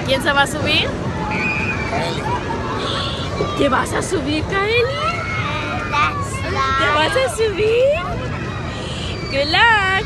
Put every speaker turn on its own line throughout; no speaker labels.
¿Quién se va a subir?
Kaeli.
¿Te vas a subir, Kaeli? ¿Te vas a subir? Good luck.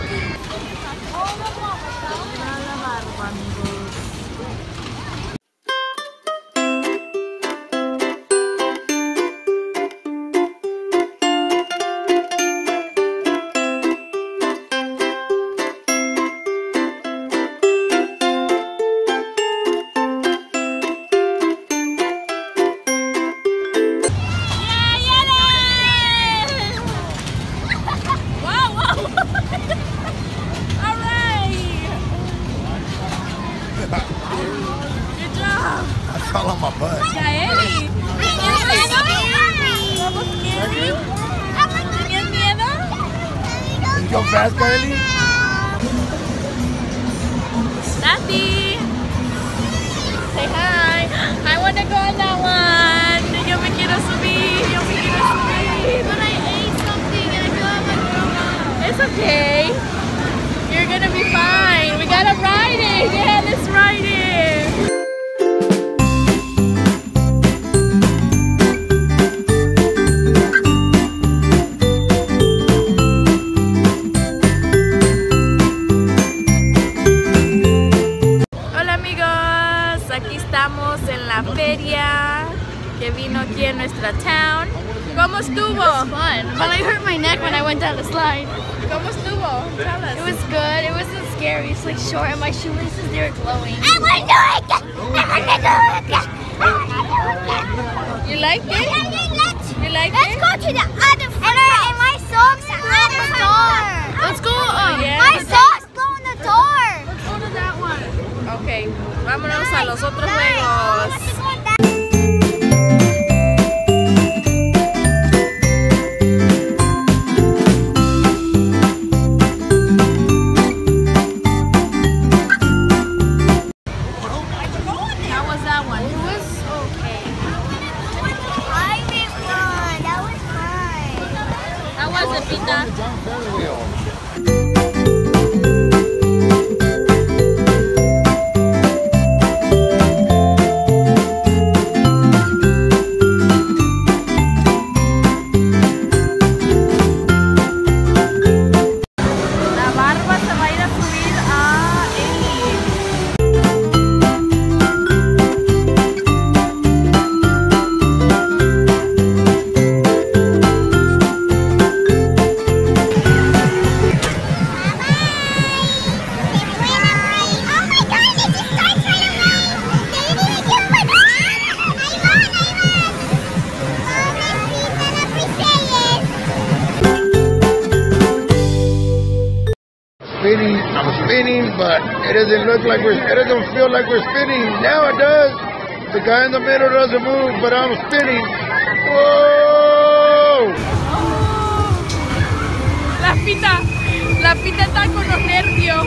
All on my butt.
Kaeli. ¿Tienes miedo?
You go fast, Kaeli?
Nati. Say hi. I want to go on that one. Yo me quiero subir. Yo me quiero subir. But I ate something and I feel like my grandma. It's okay. You're gonna be fine. We gotta ride it. Yeah, let's ride it. Aquí estamos en la feria que vino aquí en nuestra town. ¿Cómo estuvo?
It was fun, but I hurt my neck when I went down the slide.
¿Cómo estuvo? Tell us.
It was good. It wasn't scary. It's like short, and my shoelaces, they were glowing.
You liked it? You liked
Let's
it?
go to the other floor. And my socks are on the door.
Let's go.
Yeah.
My socks go on the door.
Let's go to that one.
Ok, vámonos a los otros juegos. How was that one?
It was okay.
I did fun. That was fun.
How was it, Pita?
I'm spinning, but it doesn't look like it doesn't feel like we're spinning. Now it does. The guy in the middle doesn't move, but I'm spinning. Whoa!
La Pita está con los nervios.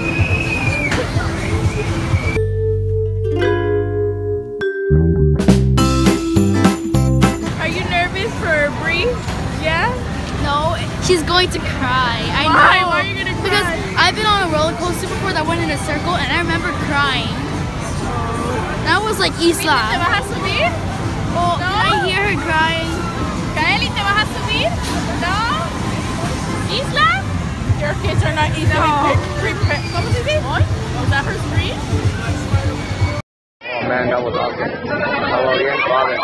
Are you nervous for Bree? Yeah?
No, she's going to cry. I know.
Why? Why are you gonna cry?
Because I've been on a roller coaster before that went in a circle, and I remember crying. That was like
¿Te
Isla.
vas a subir?
Oh,
No.
I hear her crying.
Kaeli, ¿te vas a subir? No? Isla? Your kids are not easily prepared. ¿Cómo se dice? Was that her screen?
Oh man, that was awesome. Estaba bien padre.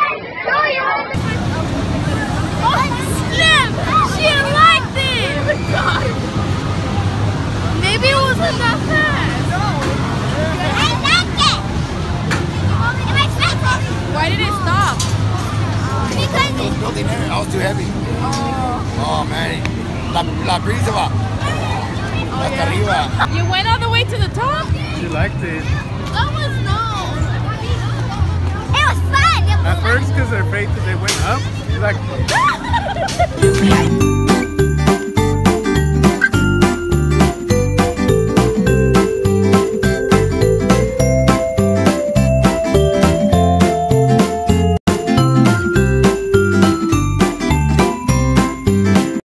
Slim! She liked it! Oh my God. Maybe it wasn't that fast.
I like it.
Why did it stop?
Because
It was building there. I was too heavy. Oh man. La brisa va. Hasta arriba.
You went all the way to the top?
She liked it.
That was no.
it was fun.
At first, because their faces, they went up. She's like,